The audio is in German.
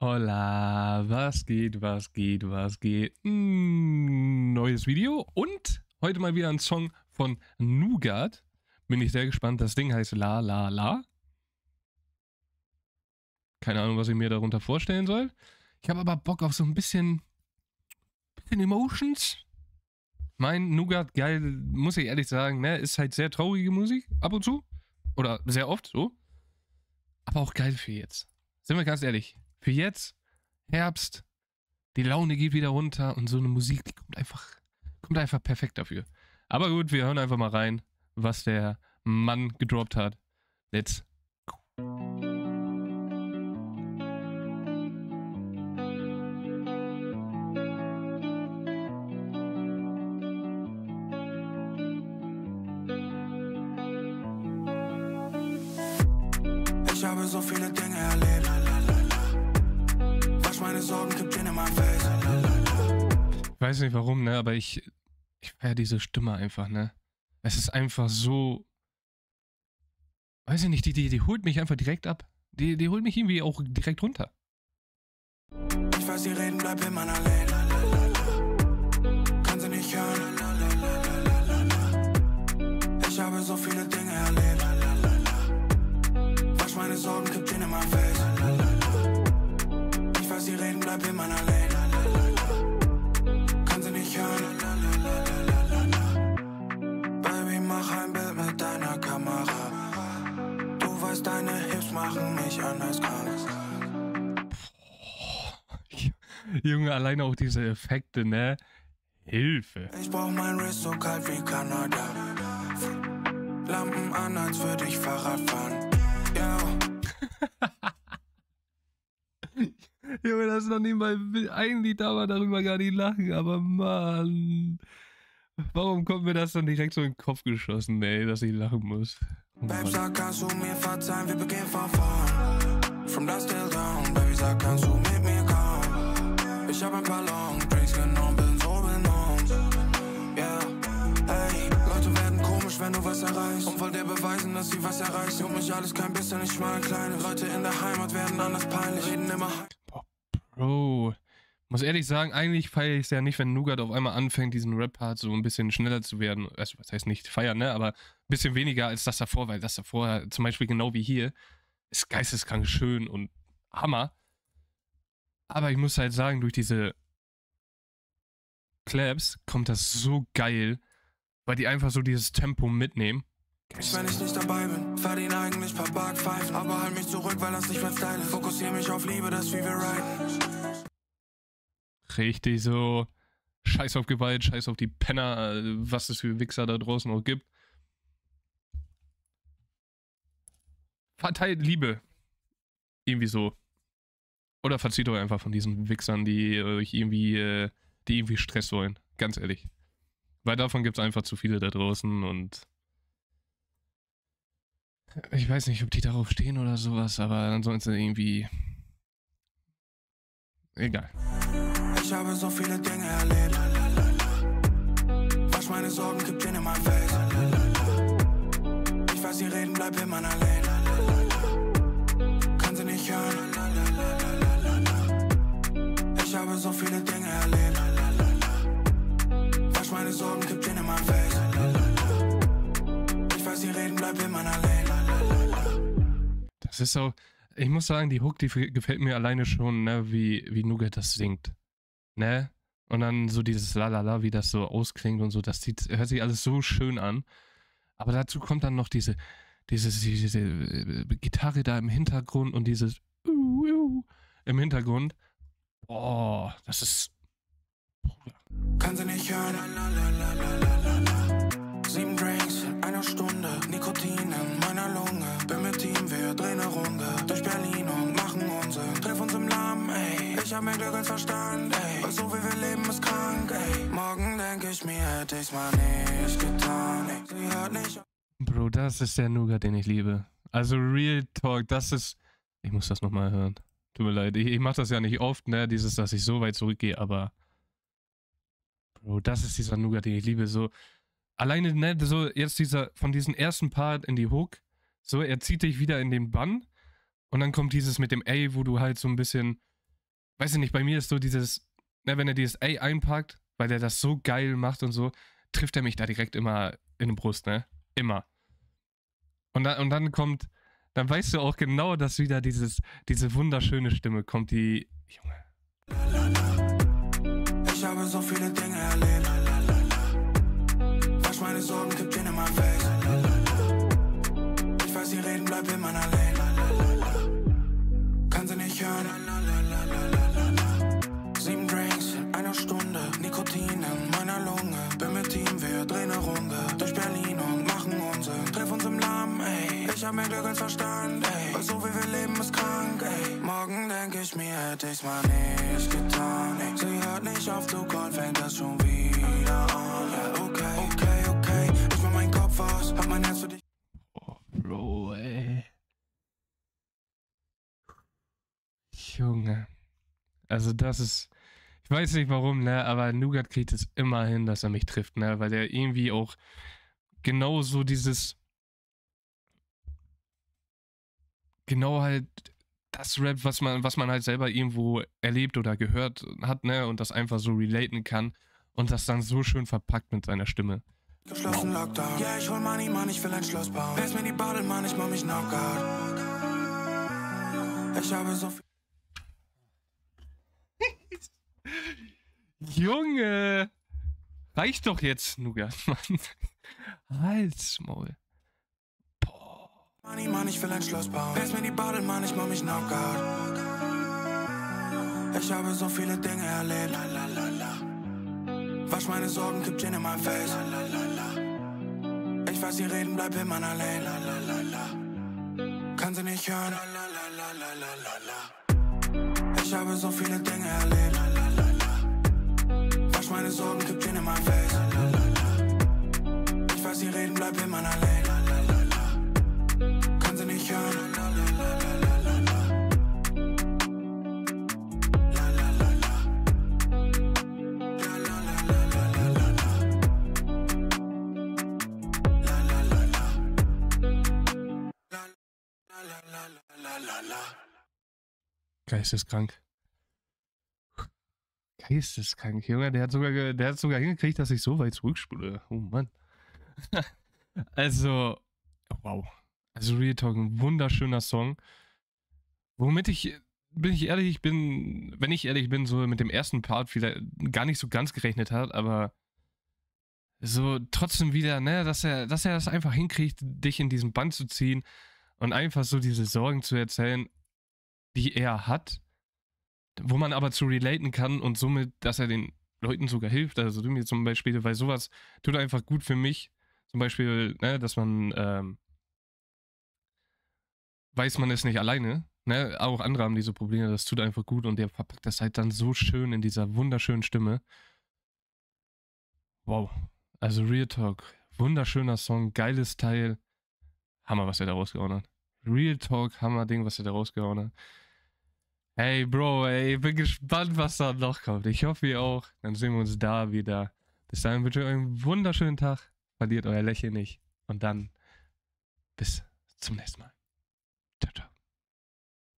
Hola, was geht, was geht, was geht? Neues Video und heute mal wieder ein Song von Nougat. Bin ich sehr gespannt. Das Ding heißt La La La. Keine Ahnung, was ich mir darunter vorstellen soll. Ich habe aber Bock auf so ein bisschen Emotions. Mein Nougat, geil, muss ich ehrlich sagen, ne, ist halt sehr traurige Musik, ab und zu. Oder sehr oft so. Aber auch geil für jetzt. Sind wir ganz ehrlich. Für jetzt, Herbst, die Laune geht wieder runter und so eine Musik, die kommt einfach perfekt dafür. Aber gut, wir hören einfach mal rein, was der Mann gedroppt hat. Let's go. Ich habe so viele Dinge erlebt. Wasch meine Sorgen, kipp den in mein Face. Ich weiß nicht warum, ne, aber ich feiere diese Stimme einfach, ne. Es ist einfach so, weiß ich nicht, die holt mich einfach direkt ab. Die holt mich irgendwie auch direkt runter. Ich weiß, die reden, bleib in meiner Lane. Kann sie nicht hören. Ich habe so viele Dinge erlebt. Wasch meine Sorgen, kipp den in mein Face. Ich weiß, die reden, bleib in meiner Lane. Kann sie nicht hören. Baby, mach ein Bild mit deiner Kamera. Du weißt, deine Hips machen mich anders krank. Junge, alleine auch diese Effekte, ne? Hilfe. Ich brauch mein Wrist so kalt wie Kanada. Lampen an, als würde ich Fahrrad fahren. Ja. Junge, das ist noch nicht mal ein Lied, aber darüber gar nicht lachen, aber Mann. Warum kommt mir das dann direkt so in den Kopf geschossen, ey, dass ich lachen muss? Oh, Babe, Mann. sag, kannst du mir verzeihen, wir beginnen von vorn. From dusk till dawn, Baby, sag, kannst du mit mir kommen. Ich hab ein paar Long Drinks genommen, bin so benommen. Yeah, hey, Leute werden komisch, wenn du was erreichst. Und wollt dir beweisen, dass sie was erreicht. Juckt mich alles kein bisschen, ich meine kleine Leute in der Heimat werden anders peinlich. Reden immer. Bro, muss ehrlich sagen, eigentlich feiere ich es ja nicht, wenn Nougat auf einmal anfängt, diesen Rap-Part so ein bisschen schneller zu werden. Also, was heißt nicht feiern, ne? Aber ein bisschen weniger als das davor, weil das davor zum Beispiel genau wie hier ist geisteskrank schön und Hammer. Aber ich muss halt sagen, durch diese Claps kommt das so geil, weil die einfach so dieses Tempo mitnehmen. Wenn ich nicht dabei bin, verdiene eigentlich paar Backpfeifen. Aber halt mich zurück, weil das nicht mein Style ist. Fokussiere mich auf Liebe, das wie wir riden. Richtig so, scheiß auf Gewalt, scheiß auf die Penner, was es für Wichser da draußen auch gibt. Verteilt Liebe. Irgendwie so. Oder verzieht euch einfach von diesen Wichsern, die euch irgendwie Stress wollen. Ganz ehrlich. Weil davon gibt es einfach zu viele da draußen und ich weiß nicht, ob die darauf stehen oder sowas, aber ansonsten irgendwie egal. Ich habe so viele Dinge erlebt. Wasch meine Sorgen, kipp den in mein Face. Ich weiß, die reden, bleib in meiner Lane. Kann sie nicht hören. Ich habe so viele Dinge erlebt. Wasch meine Sorgen, kipp den in mein Face. Ich weiß, die reden, bleib in meiner Lane. Das ist so, ich muss sagen, die Hook, die gefällt mir alleine schon, ne, wie Nougat das singt. Ne? Und dann so dieses Lalala, wie das so ausklingt und so, das hört sich alles so schön an. Aber dazu kommt dann noch diese Gitarre da im Hintergrund und dieses im Hintergrund. Oh, das ist. Kann sie nicht hören. 7 Drinks in einer Stunde, Nikotin in meiner Lunge. Bin mit Team, wir drehen eine Runde durch Berlin und machen Unsinn. Treff uns im Lamm, ey. Ich hab mehr Glück als Verstand, ey. Weil so wie wir leben ist krank, ey. Morgen denk ich mir, hätte ich's mal nicht getan, ey. Sie hört nicht. Bro, das ist der Nougat, den ich liebe. Also Real Talk, das ist. Ich muss das nochmal hören. Tut mir leid, ich mach das ja nicht oft, ne, dass ich so weit zurückgehe, aber Bro, das ist dieser Nougat, den ich liebe, so alleine, ne, so jetzt von diesem ersten Part in die Hook, so, er zieht dich wieder in den Bann und dann kommt dieses mit dem A, wo du halt so ein bisschen weiß ich nicht, bei mir ist so dieses, ne, wenn er dieses A einpackt, weil der das so geil macht und so, trifft er mich da direkt immer in die Brust, ne? Immer. Und dann kommt, dann weißt du auch genau, dass wieder diese wunderschöne Stimme kommt, die, Junge. Ich habe so viele Dinge erlebt. Wasch meine Sorgen, kipp den in mein Face. Ich weiß, sie reden, bleib in meiner Lane. Kann sie nicht hören. 7 Drinks in einer Stunde, Nikotin in meiner Lunge. Bin mit Team, wir drehen eine Runde durch Berlin und machen Unsinn. Treff uns im Lamm, ey. Ich hab mehr Glück als Verstand, ey. Weil so wie wir leben ist krank, ey. Morgen denk ich mir, hätte ich's mal nicht getan, ey. Sie hört nicht auf zu callen, fängt das schon wieder an. Ja, okay. Ich mach meinen Kopf aus, hab mein Herz für dich. Oh, Bro, ey. Junge. Also das ist, ich weiß nicht warum, ne, aber Nougat kriegt es immer hin, dass er mich trifft, ne, weil er irgendwie auch genau so genau halt das Rap, was man halt selber irgendwo erlebt oder gehört hat, ne, und das einfach so relaten kann und das dann so schön verpackt mit seiner Stimme. Geschlossen Lockdown. Ja, ich hol Money, Mann, ich will ein Schloss bauen. Wär's mir die Badel, Mann, ich mach mich Knockout. Ich habe so viel. Junge! Reicht doch jetzt, Nougat, Mann. Halt's Maul. Boah. Money, Mann, ich will ein Schloss bauen. Wär's mir die Badel, Mann, ich mach mich Knockout. Ich habe so viele Dinge erlebt. Wasch meine Sorgen, kipp Gin in mein Face. Ich weiß, sie reden, bleib in meiner Lane. Kann sie nicht hören. Ich habe so viele Dinge erlebt. Wasch meine Sorgen, kipp Gin in mein Face. Ich weiß, sie reden, bleib in meiner Lane. Kann sie nicht hören. Geisteskrank. Geisteskrank, Junge. Der hat sogar hingekriegt, dass ich so weit zurückspule. Oh Mann. Also, wow. Also Real Talk, ein wunderschöner Song. Womit wenn ich ehrlich bin, so mit dem ersten Part vielleicht gar nicht so ganz gerechnet hat, aber so trotzdem wieder, ne, dass er das einfach hinkriegt, dich in diesen Bann zu ziehen und einfach so diese Sorgen zu erzählen, die er hat, wo man aber zu relaten kann und somit, dass er den Leuten sogar hilft. Also du mir zum Beispiel, weil sowas tut einfach gut für mich. Zum Beispiel, ne, dass man weiß, man ist nicht alleine. Ne? Auch andere haben diese Probleme, das tut einfach gut und der verpackt das halt dann so schön in dieser wunderschönen Stimme. Wow. Also Real Talk, wunderschöner Song, geiles Teil. Hammer, was er da rausgehauen hat. Real Talk, Hammer-Ding, was er da rausgehauen hat. Hey Bro, ey, ich bin gespannt, was da noch kommt. Ich hoffe, ihr auch. Dann sehen wir uns da wieder. Bis dahin wünsche ich euch einen wunderschönen Tag. Verliert euer Lächeln nicht. Und dann bis zum nächsten Mal.